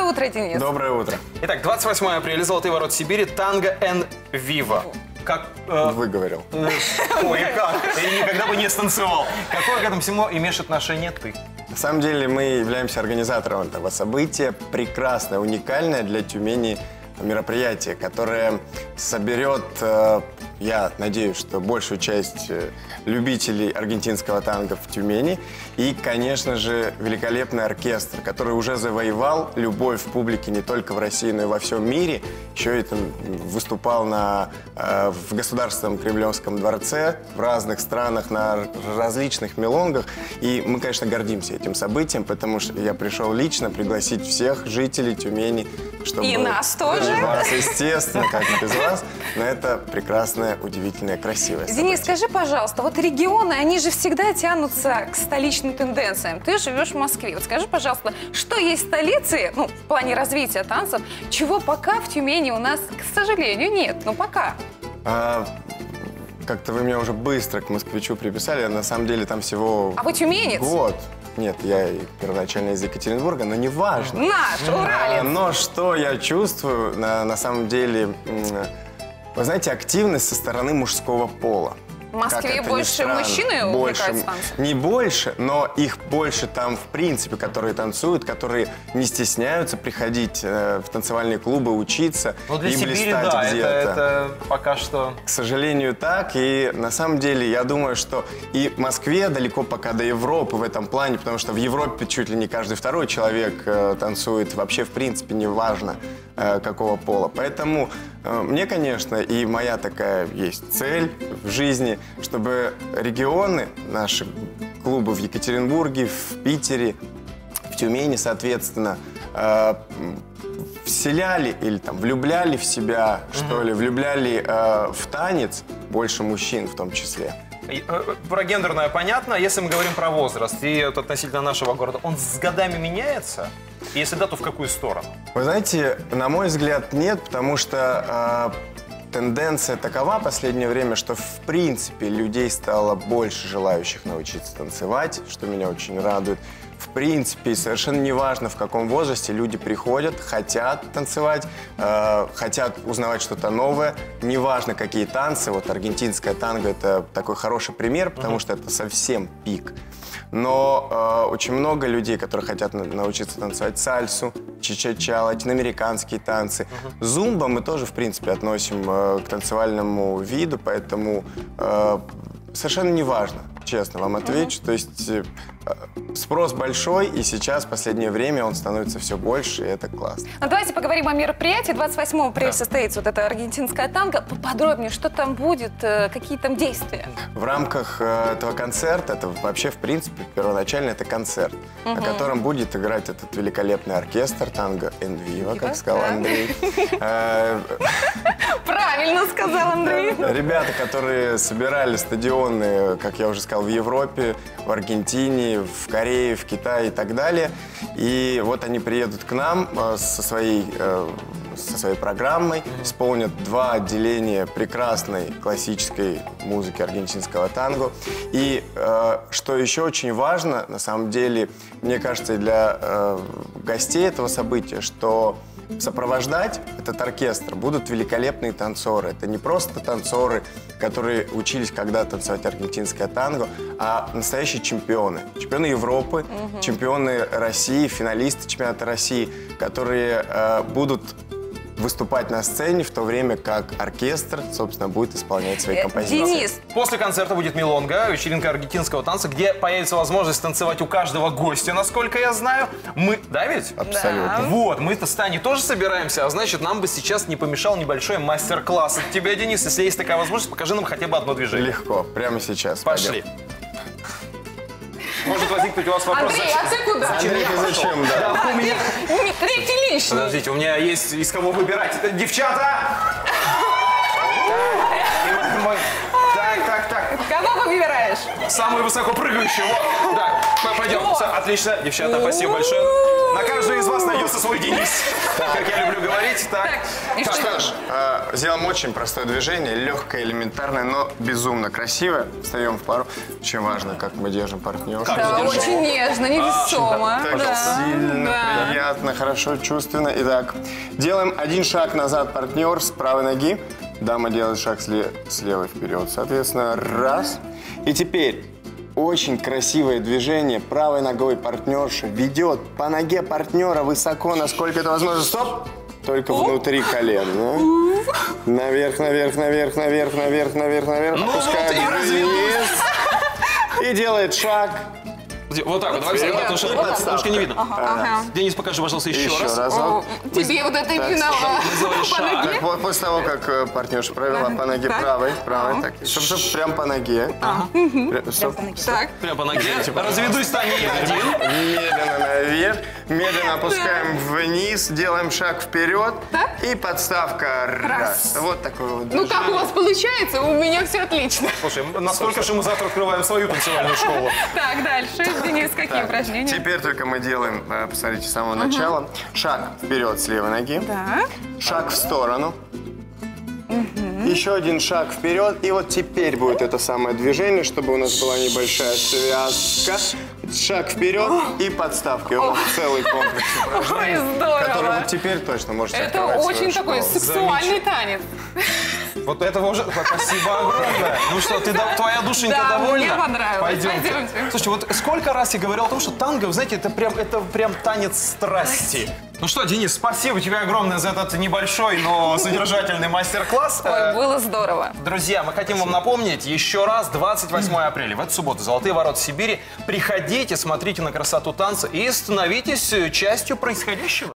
утро, Денис. Доброе утро. Итак, 28 апреля, Золотые ворота Сибири, танго эн Вива. Как... Выговорил. Ой, как? Я никогда бы не станцевал. Какое к этому всему имеешь отношение ты? На самом деле мы являемся организатором этого события. Прекрасное, уникальное для Тюмени мероприятие, которое соберет, я надеюсь, что большую часть любителей аргентинского танго в Тюмени. И, конечно же, великолепный оркестр, который уже завоевал любовь публики не только в России, но и во всем мире. Еще и выступал в Государственном Кремлевском дворце в разных странах, на различных мелонгах. И мы, конечно, гордимся этим событием, потому что я пришел лично пригласить всех жителей Тюмени, чтобы... И нас тоже. И вас, естественно, как без вас. Но это прекрасное, удивительное, красивое событие. Денис, скажи, пожалуйста, вот регионы, они же всегда тянутся к столичным тенденциям. Ты живешь в Москве. Вот скажи, пожалуйста, что есть в столице, ну, в плане развития танцев, чего пока в Тюмени у нас, к сожалению, нет? Ну, пока. Как-то вы меня уже быстро к москвичу приписали, а на самом деле там всего... А вы тюменец? Год. Нет, я первоначально из Екатеринбурга, но не важно. Наш, уралец. Но что я чувствую, на самом деле, вы знаете, активность со стороны мужского пола. В Москве больше мужчины увлекаются танцем? Не больше, но их больше там, в принципе, которые танцуют, которые не стесняются приходить в танцевальные клубы, учиться и блистать где-то. Это пока что... К сожалению, так. И на самом деле, я думаю, что и Москве далеко пока до Европы в этом плане, потому что в Европе чуть ли не каждый второй человек танцует. Вообще, в принципе, не важно, какого пола. Поэтому мне, конечно, и моя такая есть цель в жизни, чтобы регионы, наши клубы в Екатеринбурге, в Питере, в Тюмени, соответственно, вселяли или там влюбляли в себя, что ли, влюбляли в танец больше мужчин в том числе. Про гендерное понятно. Если мы говорим про возраст и вот относительно нашего города, он с годами меняется? Если да, то в какую сторону? Вы знаете, на мой взгляд, нет, потому что тенденция такова в последнее время, что в принципе людей стало больше желающих научиться танцевать, что меня очень радует. В принципе, совершенно неважно, в каком возрасте люди приходят, хотят танцевать, хотят узнавать что-то новое. Неважно, какие танцы. Вот аргентинская танго – это такой хороший пример, потому что это совсем пик. Но очень много людей, которые хотят научиться танцевать сальсу, ча-ча-ча, латиноамериканские танцы. Зумба мы тоже, в принципе, относим к танцевальному виду, поэтому совершенно неважно, честно вам отвечу. То есть спрос большой, и сейчас, в последнее время, он становится все больше, и это классно. Ну, давайте поговорим о мероприятии. 28 апреля состоится вот эта аргентинская танго. Поподробнее, что там будет, какие там действия? В рамках этого концерта, это вообще, в принципе, первоначально это концерт, на котором будет играть этот великолепный оркестр танго эн Вива, как сказал Андрей. Правильно сказал Андрей. Ребята, которые собирали стадионы, как я уже сказал, в Европе, в Аргентине, в Корее, в Китае и так далее. И вот они приедут к нам со своей программой, исполнят 2 отделения прекрасной классической музыки аргентинского танго. И что еще очень важно, на самом деле, мне кажется, и для гостей этого события, что сопровождать этот оркестр будут великолепные танцоры. Это не просто танцоры, которые учились когда-то танцевать аргентинское танго, а настоящие чемпионы. Чемпионы Европы, чемпионы России, финалисты чемпионата России, которые будут выступать на сцене, в то время как оркестр, собственно, будет исполнять свои композиции. Денис. После концерта будет мелонга, вечеринка аргентинского танца, где появится возможность танцевать у каждого гостя, насколько я знаю. Мы... Да ведь? Абсолютно. Да. Вот, мы-то с Таней тоже собираемся, а значит, нам бы сейчас не помешал небольшой мастер-класс от тебя, Денис. Если есть такая возможность, покажи нам хотя бы одно движение. Легко, прямо сейчас. Пошли. Может возникнуть у вас вопрос, Андрей, а ты куда? Андрей, ты зачем, да? Да, у меня... Третий лишний. Подождите, у меня есть из кого выбирать. Это девчата! Так. Кого выбираешь? Самую высоко прыгающую. Да, пойдем. Отлично, девчата, спасибо большое. На каждого из вас найдется свой Денис, как я люблю говорить. Так, И Ну что что ж, сделаем очень простое движение, легкое, элементарное, но безумно красивое. Встаем в пару. Очень важно, как мы держим партнершу. Да, держи. очень нежно, невесомо. Так Да. сильно, Да. приятно, хорошо, чувственно. Итак, делаем один шаг назад, партнер с правой ноги. Дама делает шаг с левой вперед. Соответственно, раз. И теперь очень красивое движение. Правой ногой партнерша ведет по ноге партнера высоко, насколько это возможно. Стоп! Только внутри колен. Да? Наверх, наверх, наверх, наверх, наверх, наверх, наверх. Ну Опускаем вот и разве- вниз. И делает шаг. Вот так вот, давай сделаем, потому что немножко не видно. Ага. Денис, покажи, пожалуйста, еще раз. разок. Тебе вот это именно Мы сделали по шаг. ноге? Так, вот после того, как партнерша провела по ноге Так. правой, так, чтобы прям по ноге. Стоп. Так. Прямо по ноге. Разведусь, стань не один. Медленно наверх, медленно опускаем вниз, делаем шаг вперед и подставка. Раз. Вот такой вот. Ну как у вас получается? У меня все отлично. Слушай, настолько же мы завтра открываем свою танцевальную школу. Так, дальше. Денис, какие упражнения? Теперь только мы делаем, посмотрите, с самого начала. Шаг вперед с левой ноги. Так. Шаг в сторону. Еще один шаг вперед. И вот теперь будет это самое движение, чтобы у нас была небольшая связка. Шаг вперед и подставка. И вот целый комплекс упражнений, Ой, здорово. который вот теперь точно можете Это открывать свою очень такой школу. сексуальный танец. Вот этого уже... Спасибо огромное. Ну что, твоя душенька Да, довольна? мне понравилось. Пойдемте. Пойдемте. Слушайте, вот сколько раз я говорил о том, что танго, вы знаете, это прям танец страсти. Ну что, Денис, спасибо тебе огромное за этот небольшой, но содержательный мастер-класс. Ой, было здорово. Друзья, мы хотим вам напомнить еще раз 28 апреля, в эту субботу, Золотые ворота Сибири. Приходите, смотрите на красоту танца и становитесь частью происходящего.